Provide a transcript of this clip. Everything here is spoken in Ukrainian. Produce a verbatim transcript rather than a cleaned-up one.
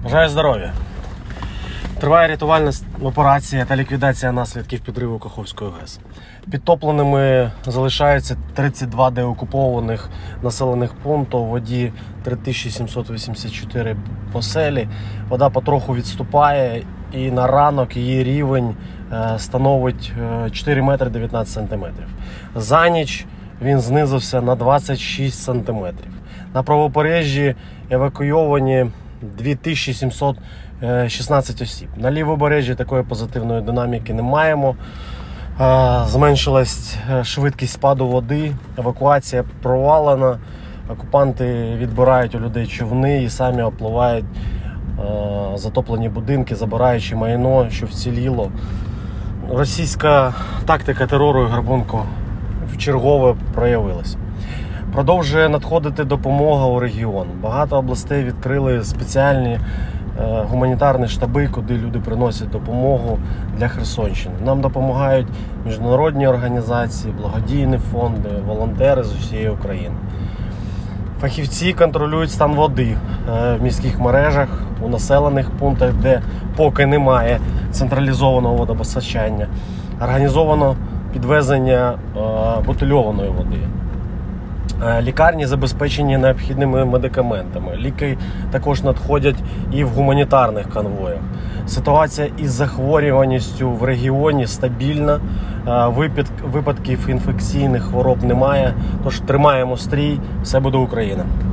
Бажаю здоров'я! Триває рятувальна операція та ліквідація наслідків підриву Каховської ГЕС. Підтопленими залишаються тридцять два деокупованих населених пункту, у воді три тисячі сімсот вісімдесят чотири поселі. Вода потроху відступає і на ранок її рівень становить чотири метри дев'ятнадцять сантиметрів. За ніч він знизився на двадцять шість сантиметрів. На правобережжі евакуйовані дві тисячі сімсот шістнадцять осіб. На лівобережжі такої позитивної динаміки не маємо. Зменшилась швидкість спаду води, евакуація провалена. Окупанти відбирають у людей човни і самі опливають затоплені будинки, забираючи майно, що вціліло. Російська тактика терору і грабунку вчергове проявилась. Продовжує надходити допомога у регіон. Багато областей відкрили спеціальні е, гуманітарні штаби, куди люди приносять допомогу для Херсонщини. Нам допомагають міжнародні організації, благодійні фонди, волонтери з усієї України. Фахівці контролюють стан води е, в міських мережах, у населених пунктах, де поки немає централізованого водопостачання. Організовано підвезення е, бутильованої води. Лікарні забезпечені необхідними медикаментами. Ліки також надходять і в гуманітарних конвоях. Ситуація із захворюваністю в регіоні стабільна. Випадків інфекційних хвороб немає. Тож тримаємо стрій. Все буде Україна.